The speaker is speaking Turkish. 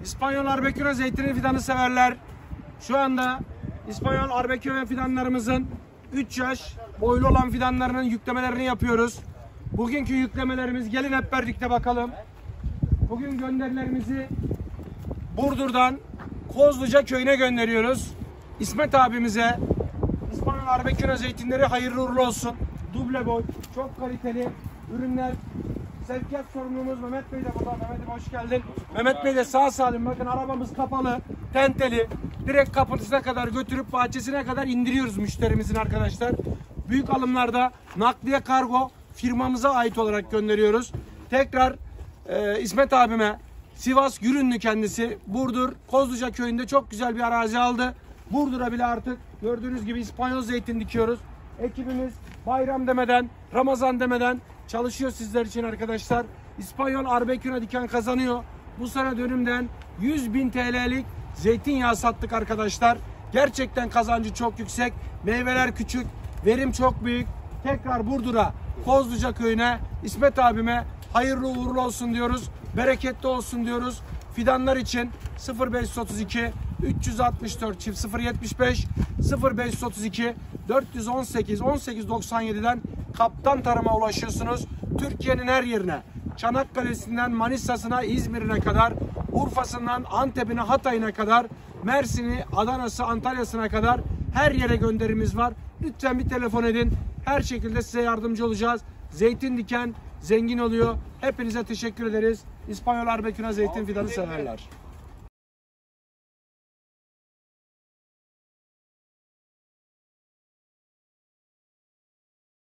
İspanyol Arbequina zeytini fidanı severler. Şu anda İspanyol Arbequina fidanlarımızın 3 yaş boylu olan fidanlarının yüklemelerini yapıyoruz. Bugünkü yüklemelerimiz, gelin hep birlikte bakalım. Bugün gönderilerimizi Burdur'dan Kozluca köyüne gönderiyoruz. İsmet abimize İspanyol Arbequina zeytinleri hayırlı uğurlu olsun. Duble boy, çok kaliteli ürünler. Sevkiyat sorumlumuz Mehmet Bey de burada. Mehmet'im hoş geldin. Mehmet Bey de sağ salim. Bakın arabamız kapalı, tenteli. Direkt kapısına kadar götürüp bahçesine kadar indiriyoruz müşterimizin arkadaşlar. Büyük alımlarda nakliye kargo firmamıza ait olarak gönderiyoruz. Tekrar İsmet abime, Sivas Gürünlü kendisi, Burdur Kozluca köyünde çok güzel bir arazi aldı. Burdur'a bile artık gördüğünüz gibi İspanyol zeytin dikiyoruz. Ekibimiz bayram demeden, Ramazan demeden çalışıyor sizler için arkadaşlar. İspanyol Arbequina diken kazanıyor. Bu sene dönümden 100.000 TL'lik zeytinyağı sattık arkadaşlar. Gerçekten kazancı çok yüksek. Meyveler küçük, verim çok büyük. Tekrar Burdur'a, Kozluca köyüne, İsmet abime hayırlı uğurlu olsun diyoruz. Bereketli olsun diyoruz. Fidanlar için 0532 364 çift 075 0532 418 1897'den Kaptan Tarım'a ulaşıyorsunuz. Türkiye'nin her yerine, Çanakkale'sinden Manisa'sına, İzmir'ine kadar, Urfa'sından Antep'ine, Hatay'ına kadar, Mersin'i, Adana'sı, Antalya'sına kadar her yere gönderimiz var. Lütfen bir telefon edin. Her şekilde size yardımcı olacağız. Zeytin diken zengin oluyor. Hepinize teşekkür ederiz. İspanyol Arbequina zeytin fidanı severler.